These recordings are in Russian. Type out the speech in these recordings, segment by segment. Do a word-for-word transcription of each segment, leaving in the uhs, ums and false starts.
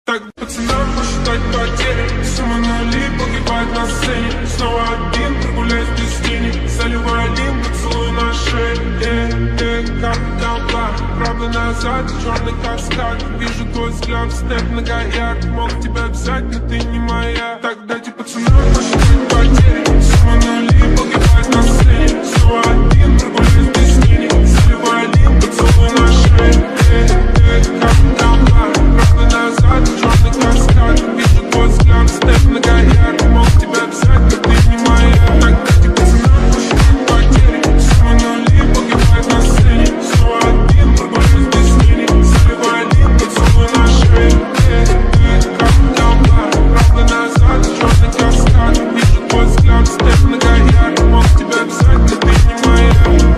Так пацанам посчитать потери, сумма нули погибает на сцене. Снова один, прогуляюсь без тени, заливаю один поцелуй на шее. Э, э, как толпа, правда назад, черный каскад. Вижу твой взгляд, снэп многоярд. Мог тебя взять, но ты не моя. Так дайте пацанам посчитать потери, сумма нули погибает на сцене. Снова один, прогуляюсь без тени, заливаю один поцелуй на шее. Э, э, как толпа, правда назад, черный каскад. Вижу твой взгляд, снэп многоярд. Мог тебя взять, но ты не моя. Так дайте пацанам посчитать потери, сумма нули погибает на сцене. Снова один, прогуляюсь без тени, заливаю один поцелуй на шее. Э, э, как толпа, правда назад, черный каскад. Вижу твой взгляд, снэп многоярд. Мог тебя взять, но ты не моя.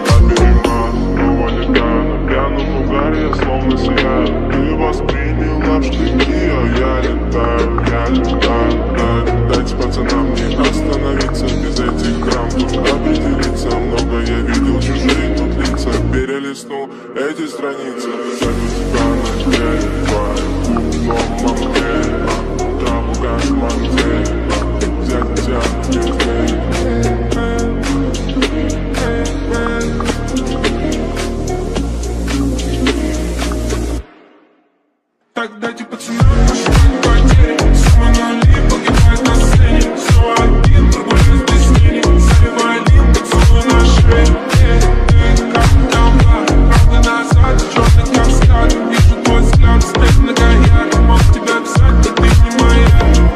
На пьяном угаре я словно сияю. Ты восприняла в штыки, а я летаю, я летаю. Дайте пацанам не остановиться без этих грамм. Тут определиться, много я видел, чужие тут лица. Перелистнул эти страницы. Зову тебя на деле, твою куклу мамке. Траву как манте, взять тебя без ней. Так дайте пацанам посчитать потери, сумма нули погибает на сцене. Снова один, прогуляюсь без тени, заливаю один поцелуй на шее. Э, э, как толпа, правда назад, черный каскад. Вижу твой взгляд, снэп многоярд. Мог тебя взять, но ты не моя.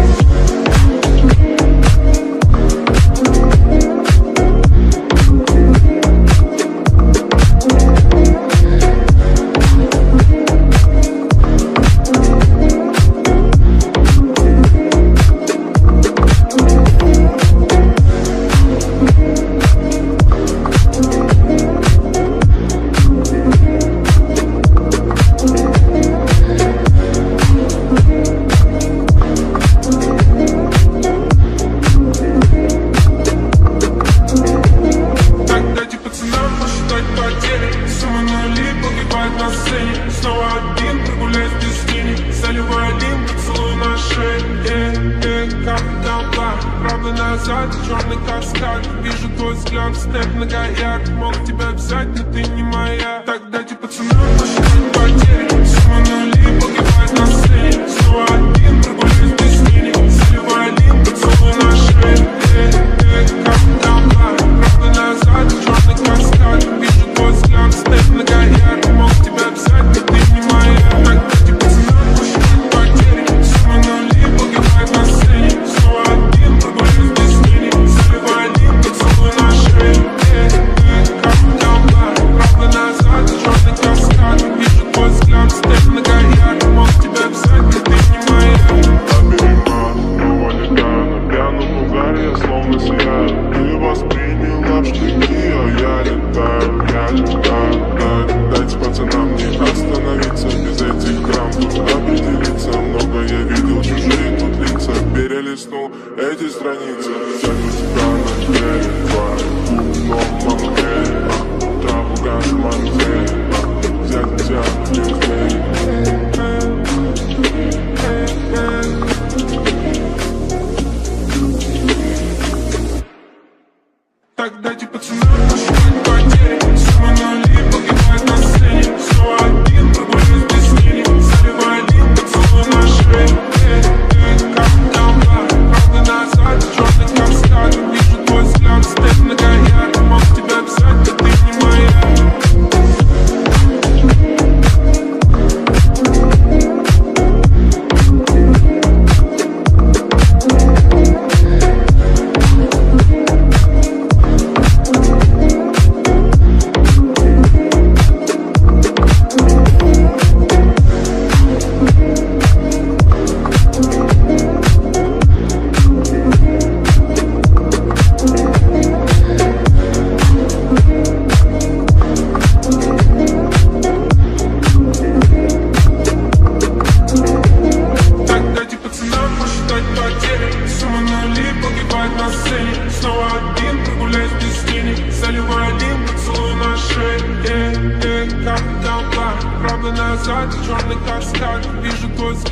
Черный каскад, вижу твой взгляд, снэп многоярд. Мог тебя взять, но ты не моя. Так дайте пацанам посчитать потери, сумма нули погибает на сцене. Снова один, прогуляюсь без тени, заливаю один поцелуй на шее. Э, э, как толпа, правда назад, черный каскад. Вижу твой взгляд, снэп многоярд. Мог тебя взять, но ты не моя. Так дайте пацанам посчитать потери, сумма нули погибает на сцене. Снова один, прогуляюсь без тени, заливаю один поцелуй на шее. Э, э, как толпа, правда назад, черный каскад. Вижу твой взгляд, снэп многоярд. Мог тебя взять, но ты не моя. Оберегаю, летаю на пьяном угаре, я словно сияю. Ты восприняла в штыки, а я летаю, я летаю. Дайте пацанам не остановиться без этих грамм. Тут определиться, много я видел, чужие тут лица. Перелистнул эти страницы. Зову тебя на деле, твою куклу мамке. Траву как манте, взять тебя без ней. Так дайте пацанам посчитать потери, сумма нули погибает на сцене. Снова один, прогуляюсь без тени, заливаю один поцелуй на шее. Э, э, как толпа, правда назад, черный каскад. Вижу твой взгляд, снэп многоярд. Мог тебя взять, но ты не моя.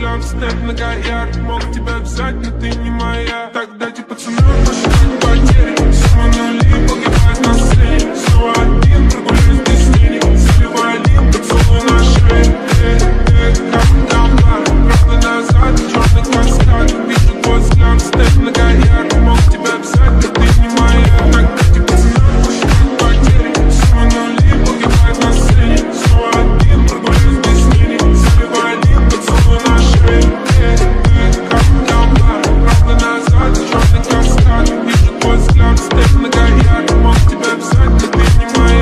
взгляд стать многоярд. Мог тебя взять, но ты не моя. Так дайте пацанам посчитать потери. Сумма нули погибает на сцене. Снова один, прогуляюсь без денег. Заливай один, поцелуй на шее. Эй, эй, как дамба. Правда назад, черный каскад. Вижу твой взгляд стать многоярд. Мог тебя взять, но ты не моя. Так дайте пацанам посчитать потери. Сумма нули погибает на сцене. Снова один, прогуляюсь без денег. Заливай один, поцелуй на шее. Эй, эй, как дамба. Правда назад, черный каскад. Вижу твой взгляд стать многоярд. Мог тебя взять, но ты не моя.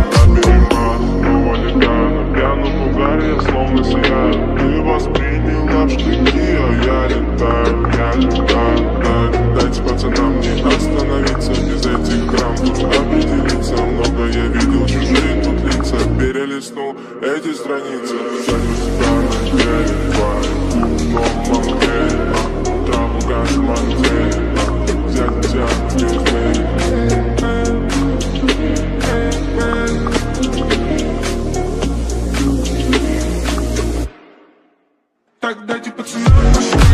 Пьяном угаре я словно сияю. Ты восприняла в штыки, а я летаю, я летаю, да. Дайте пацанам не остановиться без этих драм. Тут определиться, много я видел, чужие тут лица. Перелистнул эти страницы. Садю себя на деле, твою умном мамке. Траву газ мантели, взять тебя без мэри. Так дайте пацанам посчитать